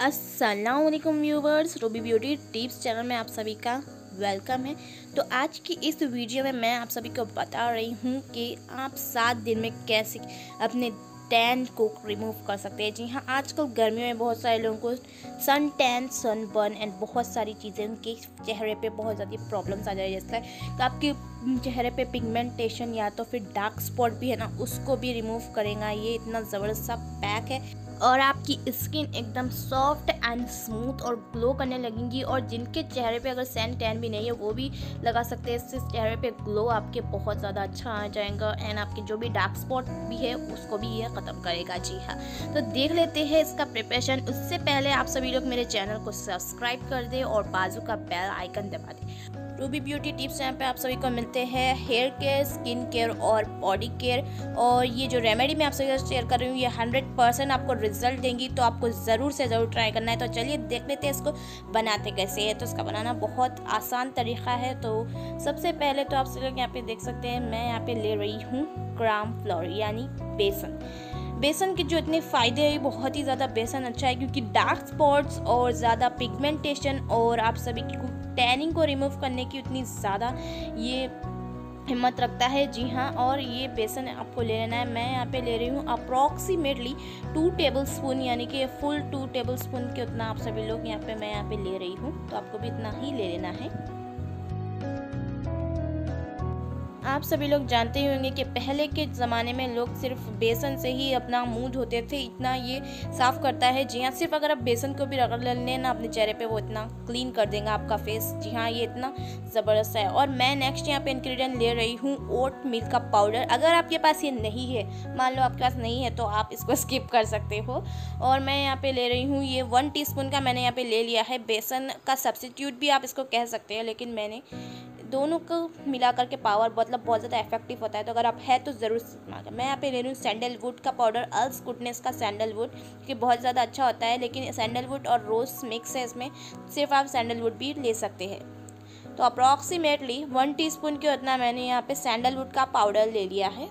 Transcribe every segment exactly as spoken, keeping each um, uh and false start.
अस्सलाम वालेकुम viewers, Ruby beauty tips channel में आप सभी का वेलकम है। तो आज की इस वीडियो में मैं आप सभी को बता रही हूँ कि आप सात दिन में कैसे अपने टैन को रिमूव कर सकते हैं। जी हाँ, आजकल गर्मियों में बहुत सारे लोगों को sun tan, sunburn and बहुत सारी चीज़ें उनके चेहरे पे बहुत ज़्यादा प्रॉब्लम्स आ जाए, जैसे कि आपके चेहरे पे पिगमेंटेशन या तो फिर डार्क स्पॉट भी है ना, उसको भी रिमूव करेगा। ये इतना ज़बरदस्त सा पैक है और आपकी स्किन एकदम सॉफ्ट एंड स्मूथ और ग्लो करने लगेंगी। और जिनके चेहरे पे अगर सैन टैन भी नहीं है वो भी लगा सकते हैं। इससे चेहरे पे ग्लो आपके बहुत ज़्यादा अच्छा आ जाएगा एंड आपके जो भी डार्क स्पॉट भी है उसको भी ये ख़त्म करेगा। जी हाँ, तो देख लेते हैं इसका प्रिपरेशन। उससे पहले आप सभी लोग मेरे चैनल को सब्सक्राइब कर दें और बाजू का बेल आइकन दबा दें। रूबी ब्यूटी टिप्स चैनल पे आप सभी को मिलते हैं हेयर केयर, स्किन केयर और बॉडी केयर। और ये जो रेमेडी मैं आप सभी को शेयर कर रही हूँ ये हंड्रेड परसेंट आपको रिजल्ट देंगी, तो आपको ज़रूर से ज़रूर ट्राई करना है। तो चलिए देख लेते हैं इसको बनाते कैसे है। तो इसका बनाना बहुत आसान तरीका है। तो सबसे पहले तो आप सभी लोग यहाँ पे देख सकते हैं, मैं यहाँ पे ले रही हूँ ग्राम फ्लोर यानी बेसन। बेसन के जो इतने फ़ायदे हैं, बहुत ही ज़्यादा बेसन अच्छा है क्योंकि डार्क स्पॉट्स और ज़्यादा पिगमेंटेशन और आप सभी की टैनिंग को रिमूव करने की उतनी ज़्यादा ये हिम्मत रखता है। जी हाँ, और ये बेसन आपको ले लेना है। मैं यहाँ पे ले रही हूँ अप्रॉक्सीमेटली टू टेबल स्पून, यानी कि फुल टू टेबल स्पून के उतना आप सभी लोग यहाँ पे मैं यहाँ पे ले रही हूँ, तो आपको भी इतना ही ले लेना है। आप सभी लोग जानते ही होंगे कि पहले के ज़माने में लोग सिर्फ बेसन से ही अपना मुंह धोते थे, इतना ये साफ़ करता है। जी हाँ, सिर्फ अगर आप बेसन को भी रगड़ लें ना अपने चेहरे पे, वो इतना क्लीन कर देगा आपका फेस। जी हाँ, ये इतना ज़बरदस्त है। और मैं नेक्स्ट यहाँ पे इंग्रेडिएंट ले रही हूँ ओट मिल्क का पाउडर। अगर आपके पास ये नहीं है, मान लो आपके पास नहीं है, तो आप इसको स्किप कर सकते हो। और मैं यहाँ पर ले रही हूँ ये वन टी स्पून का मैंने यहाँ पर ले लिया है। बेसन का सब्सिट्यूट भी आप इसको कह सकते हैं, लेकिन मैंने दोनों को मिला करके पावर मतलब बहुत ज़्यादा इफेक्टिव होता है। तो अगर आप है तो ज़रूर इस्तेमाल करें। मैं यहाँ पे ले रही हूँ सैंडलवुड का पाउडर, अर्ल्स गुडनेस का सैंडलवुड, कि बहुत ज़्यादा अच्छा होता है, लेकिन सैंडलवुड और रोज़ मिक्स है इसमें, सिर्फ आप सैंडलवुड भी ले सकते हैं। तो अप्रॉक्सीमेटली वन टीस्पून के उतना मैंने यहाँ पे सैंडलवुड का पाउडर ले लिया है।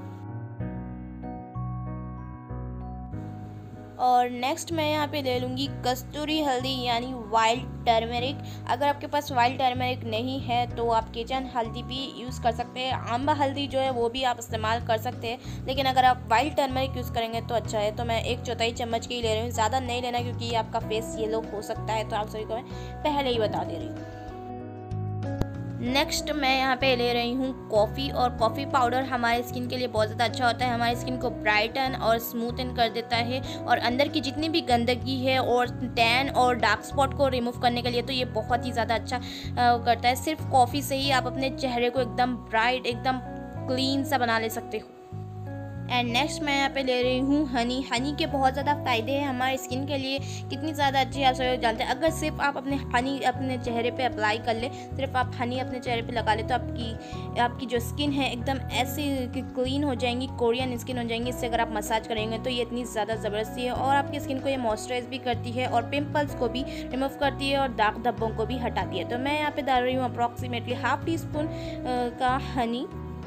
और नेक्स्ट मैं यहाँ पे ले लूँगी कस्तूरी हल्दी यानी वाइल्ड टर्मरिक। अगर आपके पास वाइल्ड टर्मरिक नहीं है तो आप किचन हल्दी भी यूज़ कर सकते हैं। आंबा हल्दी जो है वो भी आप इस्तेमाल कर सकते हैं, लेकिन अगर आप वाइल्ड टर्मरिक यूज़ करेंगे तो अच्छा है। तो मैं एक चौथाई चम्मच की ले रही हूँ, ज़्यादा नहीं लेना क्योंकि ये आपका फेस येलो हो सकता है। तो आप सभी को मैं पहले ही बता दे रही हूँ। नेक्स्ट मैं यहाँ पे ले रही हूँ कॉफ़ी। और कॉफ़ी पाउडर हमारे स्किन के लिए बहुत ज़्यादा अच्छा होता है, हमारी स्किन को ब्राइटन और स्मूथन कर देता है और अंदर की जितनी भी गंदगी है और टैन और डार्क स्पॉट को रिमूव करने के लिए तो ये बहुत ही ज़्यादा अच्छा करता है। सिर्फ कॉफ़ी से ही आप अपने चेहरे को एकदम ब्राइट, एकदम क्लीन सा बना ले सकते हो। एंड नेक्स्ट मैं यहाँ पे ले रही हूँ हनी। हनी के बहुत ज़्यादा फ़ायदे हैं हमारे स्किन के लिए, कितनी ज़्यादा अच्छी है आप सब जानते हैं। अगर सिर्फ आप अपने हनी अपने चेहरे पे अप्लाई कर ले, सिर्फ आप हनी अपने चेहरे पे लगा ले, तो आपकी आपकी जो स्किन है एकदम ऐसी क्लीन हो जाएंगी, कोरियन स्किन हो जाएंगी। इससे अगर आप मसाज करेंगे तो ये इतनी ज़्यादा ज़बरदस्ती है और आपकी स्किन को ये मॉइस्चराइज भी करती है और पिम्पल्स को भी रिमूव करती है और दाग धब्बों को भी हटाती है। तो मैं यहाँ पर डाल रही हूँ अप्रॉक्सीमेटली हाफ टी स्पून का हनी।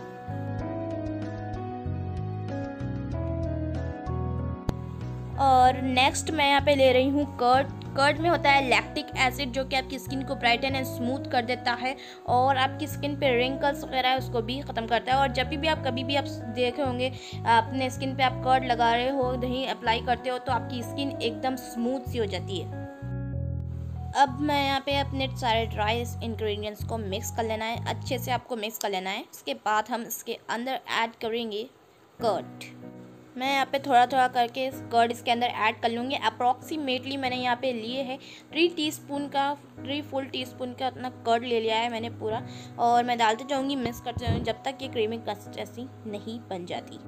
और नेक्स्ट मैं यहाँ पे ले रही हूँ कर्ड। कर्ड में होता है लैक्टिक एसिड जो कि आपकी स्किन को ब्राइटन एंड स्मूथ कर देता है और आपकी स्किन पे रिंकल्स वगैरह है उसको भी ख़त्म करता है। और जब भी आप कभी भी आप देखे होंगे अपने स्किन पे आप कर्ड लगा रहे हो, दही अप्लाई करते हो, तो आपकी स्किन एकदम स्मूथ सी हो जाती है। अब मैं यहाँ पे अपने सारे ड्राई इंग्रेडिएंट्स को मिक्स कर लेना है, अच्छे से आपको मिक्स कर लेना है। उसके बाद हम इसके अंदर ऐड करेंगे कर्ड। मैं यहाँ पे थोड़ा थोड़ा करके कर्ड इसके अंदर ऐड कर लूँगी। अप्रॉक्सीमेटली मैंने यहाँ पे लिए है थ्री टीस्पून का थ्री फुल टीस्पून का उतना कर्ड ले लिया है मैंने पूरा। और मैं डालते जाऊँगी, मिक्स करते जाऊँगी जब तक ये क्रीमी कंसिस्टेंसी नहीं बन जाती।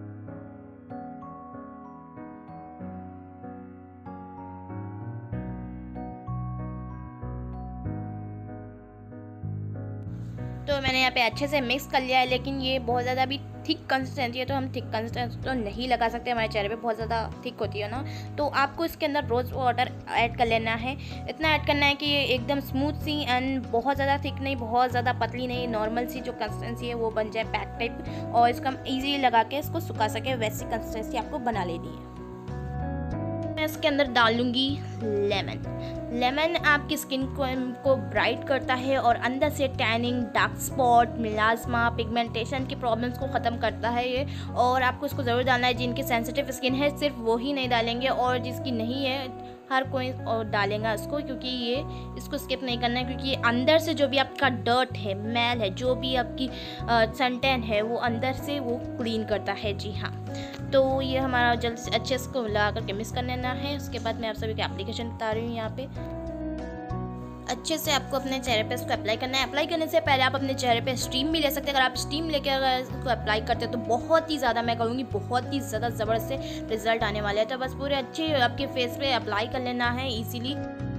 तो मैंने यहाँ पे अच्छे से मिक्स कर लिया है, लेकिन ये बहुत ज़्यादा भी थिक कंसिस्टेंसी है तो हम थिक कंसिस्टेंसी तो नहीं लगा सकते, हमारे चेहरे पे बहुत ज़्यादा थिक होती है ना। तो आपको इसके अंदर रोज़ वाटर ऐड कर लेना है, इतना ऐड करना है कि ये एकदम स्मूथ सी एंड बहुत ज़्यादा थिक नहीं, बहुत ज़्यादा पतली नहीं, नॉर्मल सी जो कंसिस्टेंसी है वो बन जाए पैक टाइप, और इसको हम ईजीली लगा के इसको सुखा सके वैसी कंसिस्टेंसी आपको बना लेनी है। मैं इसके अंदर डालूंगी लेमन। लेमन आपकी स्किन को को ब्राइट करता है और अंदर से tanning, dark spot, melasma, pigmentation की प्रॉब्लम्स को ख़त्म करता है ये। और आपको इसको ज़रूर डालना है। जिनकी सेंसिटिव स्किन है सिर्फ वो ही नहीं डालेंगे, और जिसकी नहीं है हर कोई और डालेगा इसको, क्योंकि ये इसको स्किप नहीं करना है, क्योंकि अंदर से जो भी आपका डर्ट है, मैल है, जो भी आपकी सनटैन है, वो अंदर से वो क्लीन करता है। जी हाँ, तो ये हमारा जल्द से अच्छे से लगा करके मिक्स कर लेना है। उसके बाद मैं आप सभी की एप्लीकेशन बता रही हूँ। यहाँ पे अच्छे से आपको अपने चेहरे पे इसको अप्लाई करना है। अप्लाई करने से पहले आप अपने चेहरे पे स्टीम भी ले सकते हैं। अगर आप स्टीम लेके अगर इसको अप्लाई करते हैं तो बहुत ही ज़्यादा, मैं कहूँगी बहुत ही ज़्यादा ज़बरदस्त से रिजल्ट आने वाले हैं। तो बस पूरे अच्छे आपके फेस पे अप्लाई कर लेना है इजीली।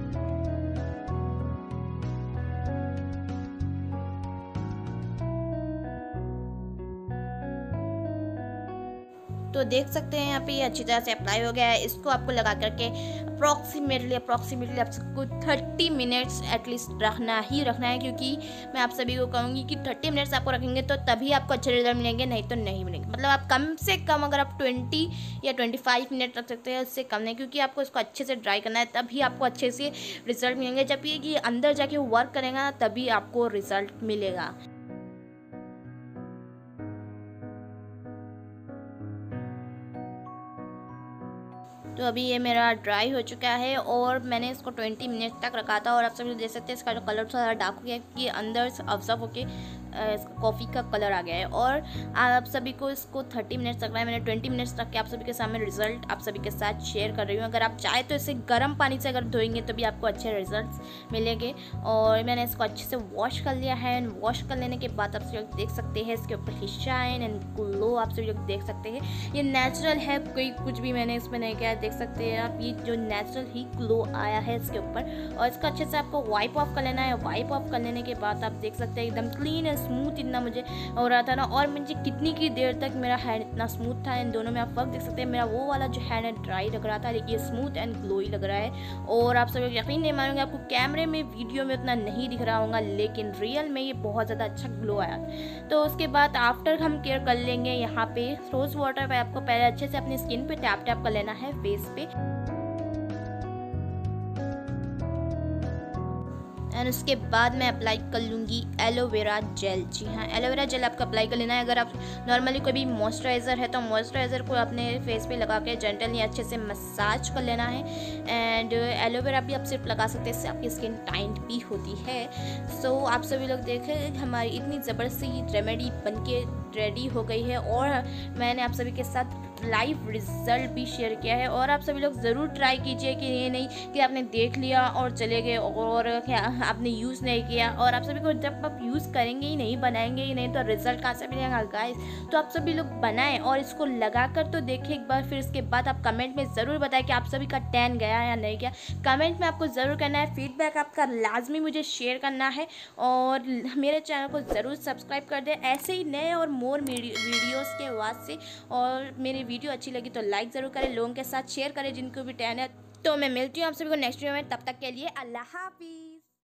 तो देख सकते हैं यहाँ पे ये अच्छी तरह से अप्लाई हो गया है। इसको आपको लगा करके अप्रॉक्सीमेटली अप्रॉक्सीमेटली आपको तीस मिनट्स एटलीस्ट रखना ही रखना है, क्योंकि मैं आप सभी को कहूँगी कि तीस मिनट्स आपको रखेंगे तो तभी आपको अच्छे रिजल्ट मिलेंगे, नहीं तो नहीं मिलेंगे। मतलब आप कम से कम अगर आप बीस या पच्चीस मिनट रख सकते हैं, उससे कम नहीं, क्योंकि आपको इसको अच्छे से ड्राई करना है, तभी आपको अच्छे से रिजल्ट मिलेंगे। जब ये अंदर जाके वर्क करेगा तभी आपको रिजल्ट मिलेगा। तो अभी ये मेरा ड्राई हो चुका है और मैंने इसको बीस मिनट तक रखा था, और आप सभी देख सकते हैं इसका जो कलर थोड़ा डार्क हो गया है, कि अंदर से ऑब्जर्व होके कॉफ़ी का कलर आ गया है। और आप सभी को इसको तीस मिनट्स रखना है। मैंने बीस मिनट्स रख के आप सभी के सामने रिजल्ट आप सभी के साथ शेयर कर रही हूँ। अगर आप चाहे तो इसे गर्म पानी से अगर धोएंगे तो भी आपको अच्छे रिजल्ट्स मिलेंगे। और मैंने इसको अच्छे से वॉश कर लिया है। एंड वॉश कर लेने के बाद आप सभी लोग देख सकते हैं इसके ऊपर शाइन एंड ग्लो आप सभी लोग देख सकते हैं। ये नेचुरल है, कोई कुछ भी मैंने इसमें नहीं किया, देख सकते हैं आप, ये जो नेचुरल ही ग्लो आया है इसके ऊपर। और इसको अच्छे से आपको वाइप ऑफ कर लेना है। वाइप ऑफ कर लेने के बाद आप देख सकते हैं एकदम क्लीन एंड स्मूथ इतना मुझे हो रहा था ना, और मुझे कितनी की देर तक मेरा हैंड इतना स्मूथ था। इन दोनों में आप फर्क देख सकते हैं। मेरा वो वाला जो हैंड है ड्राई लग रहा था, लेकिन स्मूथ एंड ग्लोई लग रहा है। और आप सब यकीन नहीं मानोगे, आपको कैमरे में वीडियो में उतना नहीं दिख रहा होगा, लेकिन रियल में ये बहुत ज़्यादा अच्छा ग्लो आया। तो उसके बाद आफ्टर हम केयर कर लेंगे यहाँ पे रोज़ वाटर पे। आपको पहले अच्छे से अपनी स्किन पे टैप टैप कर लेना है फेस पे, एंड उसके बाद मैं अप्लाई कर लूँगी एलोवेरा जेल। जी हाँ, एलोवेरा जेल आपको अप्लाई कर लेना है। अगर आप नॉर्मली कोई भी मॉइस्चराइज़र है तो मॉइस्चराइज़र को अपने फेस पे लगा के जेंटली अच्छे से मसाज कर लेना है। एंड एलोवेरा भी आप सिर्फ लगा सकते हैं, इससे आपकी स्किन टाइट भी होती है। सो so, आप सभी लोग देखें हमारी इतनी ज़बरदस्त रेमेडी बनके रेडी हो गई है, और मैंने आप सभी के साथ लाइव रिजल्ट भी शेयर किया है। और आप सभी लोग ज़रूर ट्राई कीजिए, कि ये नहीं कि आपने देख लिया और चले गए और क्या आपने यूज़ नहीं किया। और आप सभी को जब आप यूज़ करेंगे ही नहीं, बनाएंगे ही नहीं, तो रिजल्ट कहाँ से मिलेगा गाइस। तो आप सभी लोग बनाएं और इसको लगा कर तो देखें एक बार, फिर इसके बाद आप कमेंट में ज़रूर बताएं कि आप सभी का टैन गया या नहीं गया। कमेंट में आपको ज़रूर करना है, फीडबैक आपका लाजमी मुझे शेयर करना है, और मेरे चैनल को ज़रूर सब्सक्राइब कर दें ऐसे ही नए और मोर वीडियोज़ के वास्ते। और मेरी वीडियो अच्छी लगी तो लाइक ज़रूर करें, लोगों के साथ शेयर करें जिनको भी टैन है। तो मैं मिलती हूँ आप सभी को नेक्स्ट वीडियो में, तब तक के लिए अल्लाह हाफिज़।